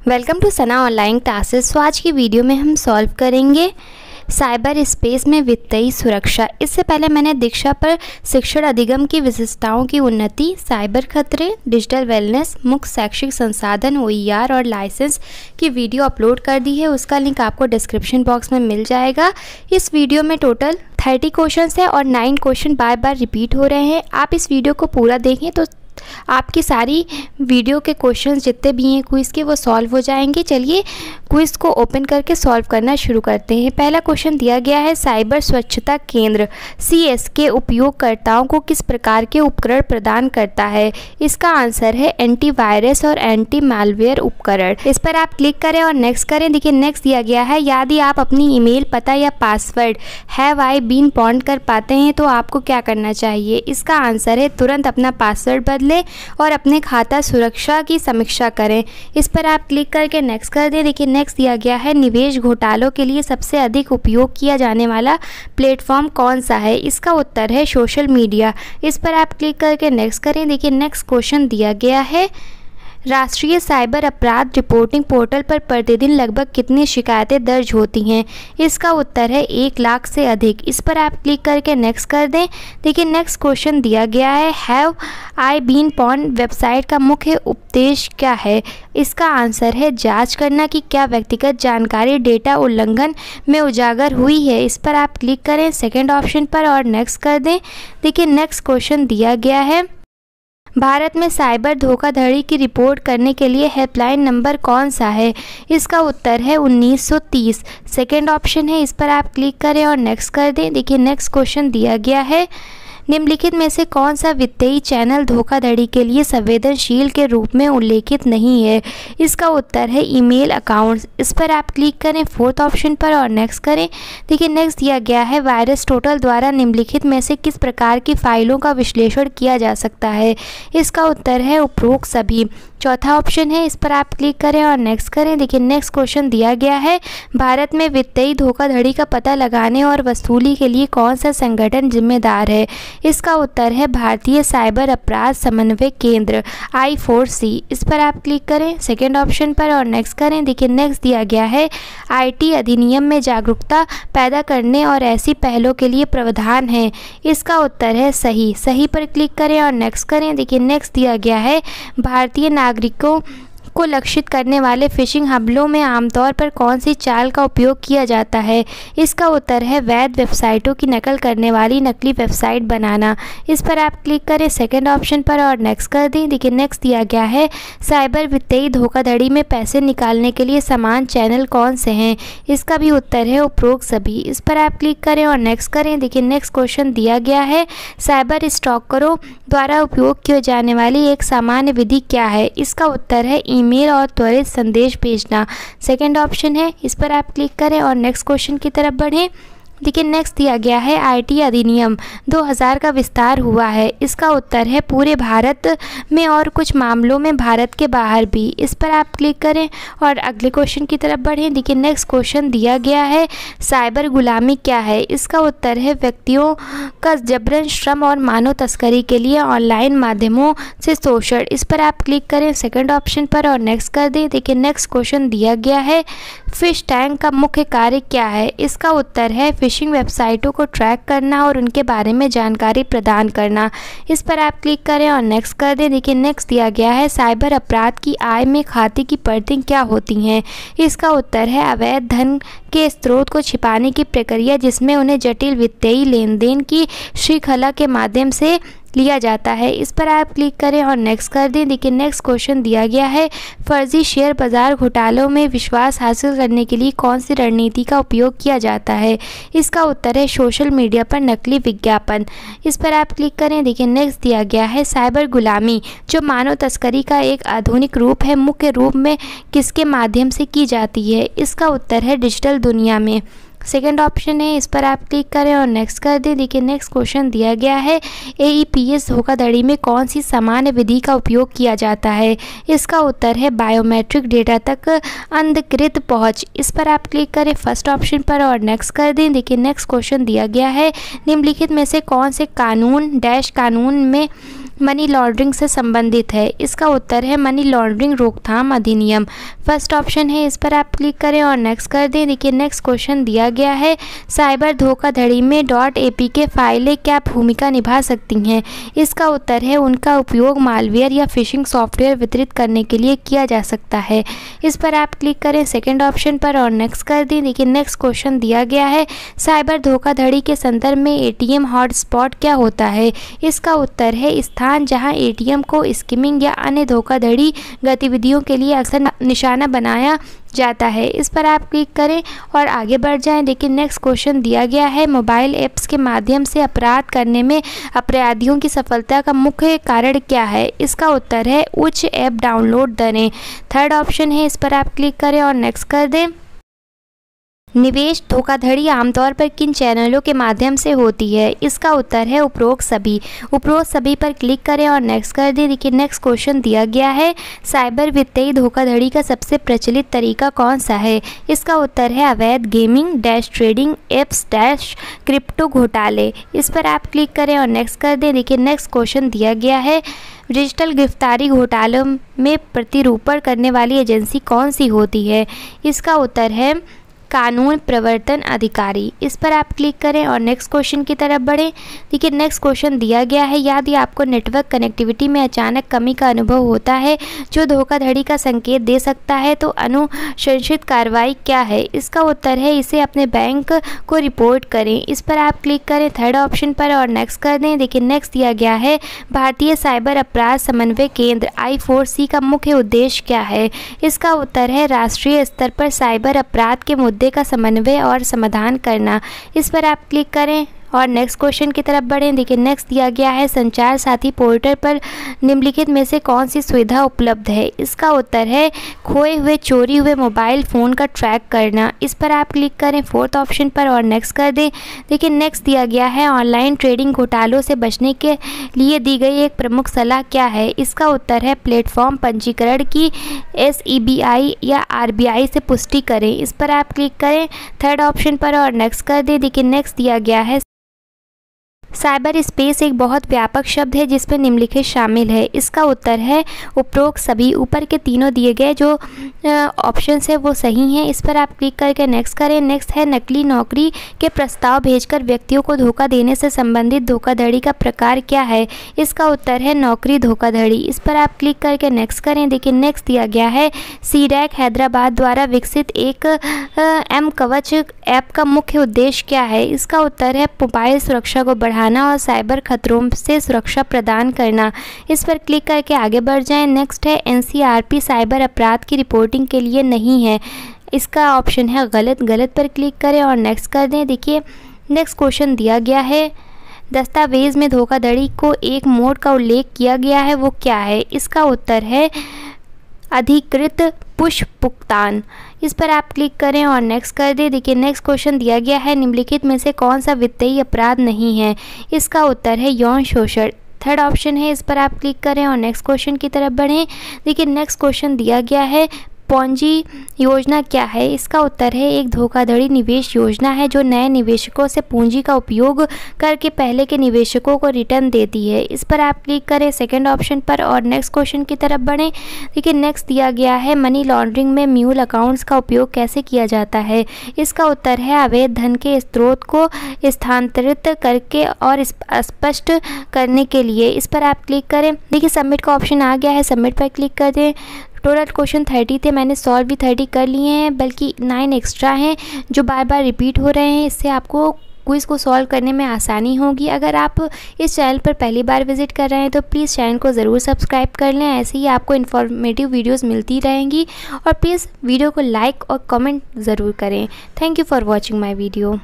Welcome to Sana online classes. तो आज की वीडियो में हम सॉल्व करेंगे साइबर स्पेस में वित्तीय सुरक्षा। इससे पहले मैंने दीक्षा पर शिक्षण अधिगम की विशेषताओं की उन्नति, साइबर खतरे, डिजिटल वेलनेस, मुख्य शैक्षिक संसाधन, OER और लाइसेंस की वीडियो अपलोड कर दी है। उसका लिंक आपको डिस्क्रिप्शन बॉक्स में मिल जाएगा। इस वीडियो में टोटल 30 क्वेश्चंस है और 9 क्वेश्चन बार बार रिपीट हो रहे हैं। आप इस वीडियो को पूरा देखें तो आपकी सारी वीडियो के क्वेश्चंस जितने भी हैं क्विज़ के वो सॉल्व हो जाएंगे। चलिए क्विज़ को ओपन करके सॉल्व करना शुरू करते हैं। पहला क्वेश्चन दिया गया है, साइबर स्वच्छता केंद्र CSK उपयोगकर्ताओं को किस प्रकार के उपकरण प्रदान करता है? इसका आंसर है एंटीवायरस और एंटी मैलवेयर उपकरण। इस पर आप क्लिक करें और नेक्स्ट करें। देखिए नेक्स्ट दिया गया है, यदि आप अपनी ईमेल पता या password have I been pwned कर पाते हैं तो आपको क्या करना चाहिए? इसका आंसर है तुरंत अपना पासवर्ड बदलें और अपने खाता सुरक्षा की समीक्षा करें। इस पर आप क्लिक करके नेक्स्ट कर दें। देखिए नेक्स्ट दिया गया है, निवेश घोटालों के लिए सबसे अधिक उपयोग किया जाने वाला प्लेटफॉर्म कौन सा है? इसका उत्तर है सोशल मीडिया। इस पर आप क्लिक करके नेक्स्ट करें। देखिए नेक्स्ट क्वेश्चन दिया गया है, राष्ट्रीय साइबर अपराध रिपोर्टिंग पोर्टल पर प्रतिदिन लगभग कितनी शिकायतें दर्ज होती हैं? इसका उत्तर है 1 लाख से अधिक। इस पर आप क्लिक करके नेक्स्ट कर दें। देखिए नेक्स्ट क्वेश्चन दिया गया है, have I been pwned website का मुख्य उद्देश्य क्या है? इसका आंसर है जांच करना कि क्या व्यक्तिगत जानकारी डेटा उल्लंघन में उजागर हुई है। इस पर आप क्लिक करें सेकेंड ऑप्शन पर और नेक्स्ट कर दें। देखिए नेक्स्ट क्वेश्चन दिया गया है, भारत में साइबर धोखाधड़ी की रिपोर्ट करने के लिए हेल्पलाइन नंबर कौन सा है? इसका उत्तर है 1930। सेकेंड ऑप्शन है। इस पर आप क्लिक करें और नेक्स्ट कर दें। देखिए नेक्स्ट क्वेश्चन दिया गया है, निम्नलिखित में से कौन सा वित्तीय चैनल धोखाधड़ी के लिए संवेदनशील के रूप में उल्लेखित नहीं है? इसका उत्तर है ईमेल अकाउंट्स। इस पर आप क्लिक करें फोर्थ ऑप्शन पर और नेक्स्ट करें। देखिए नेक्स्ट दिया गया है, वायरस टोटल द्वारा निम्नलिखित में से किस प्रकार की फाइलों का विश्लेषण किया जा सकता है? इसका उत्तर है उपरोक्त सभी। चौथा ऑप्शन है। इस पर आप क्लिक करें और नेक्स्ट करें। देखिए नेक्स्ट क्वेश्चन दिया गया है, भारत में वित्तीय धोखाधड़ी का पता लगाने और वसूली के लिए कौन सा संगठन जिम्मेदार है? इसका उत्तर है भारतीय साइबर अपराध समन्वय केंद्र I4C। इस पर आप क्लिक करें सेकेंड ऑप्शन पर और नेक्स्ट करें। देखिए नेक्स्ट दिया गया है, IT अधिनियम में जागरूकता पैदा करने और ऐसी पहलों के लिए प्रावधान है। इसका उत्तर है सही। सही पर क्लिक करें और नेक्स्ट करें। देखिए नेक्स्ट दिया गया है, भारतीय नागरिकों को लक्षित करने वाले फिशिंग हमलों में आमतौर पर कौन सी चाल का उपयोग किया जाता है? इसका उत्तर है वैध वेबसाइटों की नकल करने वाली नकली वेबसाइट बनाना। इस पर आप क्लिक करें सेकंड ऑप्शन पर और नेक्स्ट कर दें। देखिए नेक्स्ट दिया गया है, साइबर वित्तीय धोखाधड़ी में पैसे निकालने के लिए समान चैनल कौन से हैं? इसका भी उत्तर है उपरोक्त सभी। इस पर आप क्लिक करें और नेक्स्ट करें। देखिए नेक्स्ट क्वेश्चन दिया गया है, साइबर स्टॉकरों द्वारा उपयोग किए जाने वाली एक सामान्य विधि क्या है? इसका उत्तर है ईमेल और त्वरित संदेश भेजना। सेकंड ऑप्शन है। इस पर आप क्लिक करें और नेक्स्ट क्वेश्चन की तरफ बढ़ें। देखिए नेक्स्ट दिया गया है, IT अधिनियम 2000 का विस्तार हुआ है। इसका उत्तर है पूरे भारत में और कुछ मामलों में भारत के बाहर भी। इस पर आप क्लिक करें और अगले क्वेश्चन की तरफ बढ़ें। देखिए नेक्स्ट क्वेश्चन दिया गया है, साइबर गुलामी क्या है? इसका उत्तर है व्यक्तियों का जबरन श्रम और मानव तस्करी के लिए ऑनलाइन माध्यमों से शोषण। इस पर आप क्लिक करें सेकेंड ऑप्शन पर और नेक्स्ट कर दें। देखिए नेक्स्ट क्वेश्चन दिया गया है, फिश टैंक का मुख्य कार्य क्या है? इसका उत्तर है फिशिंग वेबसाइटों को ट्रैक करना और उनके बारे में जानकारी प्रदान करना। इस पर आप क्लिक करें और नेक्स्ट कर दें। देखिए नेक्स्ट दिया गया है, साइबर अपराध की आय में खाते की परतें क्या होती हैं? इसका उत्तर है अवैध धन के स्रोत को छिपाने की प्रक्रिया जिसमें उन्हें जटिल वित्तीय लेन देन की श्रृंखला के माध्यम से लिया जाता है। इस पर आप क्लिक करें और नेक्स्ट कर दें। देखिए नेक्स्ट क्वेश्चन दिया गया है, फर्जी शेयर बाजार घोटालों में विश्वास हासिल करने के लिए कौन सी रणनीति का उपयोग किया जाता है? इसका उत्तर है सोशल मीडिया पर नकली विज्ञापन। इस पर आप क्लिक करें। देखिए नेक्स्ट दिया गया है, साइबर गुलामी जो मानव तस्करी का एक आधुनिक रूप है, मुख्य रूप में किसके माध्यम से की जाती है? इसका उत्तर है डिजिटल दुनिया में। सेकेंड ऑप्शन है। इस पर आप क्लिक करें और नेक्स्ट कर दें। देखिए नेक्स्ट क्वेश्चन दिया गया है, AEPS धोखाधड़ी में कौन सी सामान्य विधि का उपयोग किया जाता है? इसका उत्तर है बायोमेट्रिक डेटा तक अनधिकृत पहुंच। इस पर आप क्लिक करें फर्स्ट ऑप्शन पर और नेक्स्ट कर दें। देखिए नेक्स्ट क्वेश्चन दिया गया है, निम्नलिखित में से कौन से कानून में मनी लॉन्ड्रिंग से संबंधित है? इसका उत्तर है मनी लॉन्ड्रिंग रोकथाम अधिनियम। फर्स्ट ऑप्शन है, इस पर आप क्लिक करें और नेक्स्ट कर दें। देखिए नेक्स्ट क्वेश्चन दिया गया है, साइबर धोखाधड़ी में .apk फाइलें क्या भूमिका निभा सकती हैं? इसका उत्तर है उनका उपयोग मालवेयर या फिशिंग सॉफ्टवेयर वितरित करने के लिए किया जा सकता है। इस पर आप क्लिक करें सेकेंड ऑप्शन पर और नेक्स्ट कर दें। देखिए नेक्स्ट क्वेश्चन दिया गया है, साइबर धोखाधड़ी के संदर्भ में एटीएम हॉटस्पॉट क्या होता है? इसका उत्तर है स्थान जहां एटीएम को स्किमिंग या अन्य धोखाधड़ी गतिविधियों के लिए अक्सर निशाना बनाया जाता है। इस पर आप क्लिक करें और आगे बढ़ जाएं। लेकिन नेक्स्ट क्वेश्चन दिया गया है, मोबाइल ऐप्स के माध्यम से अपराध करने में अपराधियों की सफलता का मुख्य कारण क्या है? इसका उत्तर है उच्च ऐप डाउनलोड दरें। थर्ड ऑप्शन है, इस पर आप क्लिक करें और नेक्स्ट कर दें। निवेश धोखाधड़ी आमतौर पर किन चैनलों के माध्यम से होती है? इसका उत्तर है उपरोक्त सभी। उपरोक्त सभी पर क्लिक करें और नेक्स्ट कर दें। देखिए नेक्स्ट क्वेश्चन दिया गया है, साइबर वित्तीय धोखाधड़ी का सबसे प्रचलित तरीका कौन सा है? इसका उत्तर है अवैध gaming dash trading apps dash crypto घोटाले। इस पर आप क्लिक करें और नेक्स्ट कर दें। देखिए नेक्स्ट क्वेश्चन दिया गया है, डिजिटल गिरफ्तारी घोटालों में प्रतिरूपण करने वाली एजेंसी कौन सी होती है? इसका उत्तर है कानून प्रवर्तन अधिकारी। इस पर आप क्लिक करें और नेक्स्ट क्वेश्चन की तरफ बढ़ें। देखिए नेक्स्ट क्वेश्चन दिया गया है, यदि आपको नेटवर्क कनेक्टिविटी में अचानक कमी का अनुभव होता है जो धोखाधड़ी का संकेत दे सकता है तो अनुशंसित कार्रवाई क्या है? इसका उत्तर है इसे अपने बैंक को रिपोर्ट करें। इस पर आप क्लिक करें थर्ड ऑप्शन पर और नेक्स्ट कर दें। देखिए नेक्स्ट दिया गया है, भारतीय साइबर अपराध समन्वय केंद्र I4C का मुख्य उद्देश्य क्या है? इसका उत्तर है राष्ट्रीय स्तर पर साइबर अपराध के मुद्दे का समन्वय और समाधान करना। इस पर आप क्लिक करें और नेक्स्ट क्वेश्चन की तरफ बढ़ें। देखिए नेक्स्ट दिया गया है, संचार साथी पोर्टल पर निम्नलिखित में से कौन सी सुविधा उपलब्ध है? इसका उत्तर है खोए हुए चोरी हुए मोबाइल फ़ोन का ट्रैक करना। इस पर आप क्लिक करें फोर्थ ऑप्शन पर और नेक्स्ट कर दें। देखिए नेक्स्ट दिया गया है, ऑनलाइन ट्रेडिंग घोटालों से बचने के लिए दी गई एक प्रमुख सलाह क्या है? इसका उत्तर है प्लेटफॉर्म पंजीकरण की SEBI या RBI से पुष्टि करें। इस पर आप क्लिक करें थर्ड ऑप्शन पर और नेक्स्ट कर दें। देखिए नेक्स्ट दिया गया है, साइबर स्पेस एक बहुत व्यापक शब्द है जिसमें निम्नलिखित शामिल है। इसका उत्तर है उपरोक्त सभी। ऊपर के तीनों दिए गए जो ऑप्शंस है वो सही हैं। इस पर आप क्लिक करके नेक्स्ट करें। नेक्स्ट है, नकली नौकरी के प्रस्ताव भेजकर व्यक्तियों को धोखा देने से संबंधित धोखाधड़ी का प्रकार क्या है? इसका उत्तर है नौकरी धोखाधड़ी। इस पर आप क्लिक करके नेक्स्ट करें। देखिए नेक्स्ट दिया गया है, CDAC हैदराबाद द्वारा विकसित एक M-कवच ऐप का मुख्य उद्देश्य क्या है? इसका उत्तर है मोबाइल सुरक्षा को बढ़ाना और साइबर खतरों से सुरक्षा प्रदान करना। इस पर क्लिक करके आगे बढ़ जाएं। नेक्स्ट है, NCRP साइबर अपराध की रिपोर्टिंग के लिए नहीं है। इसका ऑप्शन है गलत। गलत पर क्लिक करें और नेक्स्ट कर दें। देखिए नेक्स्ट क्वेश्चन दिया गया है, दस्तावेज में धोखाधड़ी को एक मोड का उल्लेख किया गया है, वो क्या है? इसका उत्तर है अधिकृत पुश भुगतान। इस पर आप क्लिक करें और नेक्स्ट कर दें। देखिए नेक्स्ट क्वेश्चन दिया गया है, निम्नलिखित में से कौन सा वित्तीय अपराध नहीं है? इसका उत्तर है यौन शोषण। थर्ड ऑप्शन है। इस पर आप क्लिक करें और नेक्स्ट क्वेश्चन की तरफ बढ़ें। देखिए नेक्स्ट क्वेश्चन दिया गया है, पॉन्जी योजना क्या है? इसका उत्तर है एक धोखाधड़ी निवेश योजना है जो नए निवेशकों से पूंजी का उपयोग करके पहले के निवेशकों को रिटर्न देती है। इस पर आप क्लिक करें सेकंड ऑप्शन पर और नेक्स्ट क्वेश्चन की तरफ बढ़ें। देखिए नेक्स्ट दिया गया है, मनी लॉन्ड्रिंग में म्यूल अकाउंट्स का उपयोग कैसे किया जाता है? इसका उत्तर है अवैध धन के स्रोत को स्थानांतरित करके और स्पष्ट करने के लिए। इस पर आप क्लिक करें। देखिए सबमिट का ऑप्शन आ गया है, सबमिट पर क्लिक कर दें। टोटल क्वेश्चन 30 थे, मैंने सॉल्व भी 30 कर लिए हैं, बल्कि 9 एक्स्ट्रा हैं जो बार बार रिपीट हो रहे हैं। इससे आपको क्विज़ को सॉल्व करने में आसानी होगी। अगर आप इस चैनल पर पहली बार विजिट कर रहे हैं तो प्लीज़ चैनल को ज़रूर सब्सक्राइब कर लें, ऐसे ही आपको इन्फॉर्मेटिव वीडियोस मिलती रहेंगी। और प्लीज़ वीडियो को लाइक और कमेंट ज़रूर करें। Thank you for watching my video.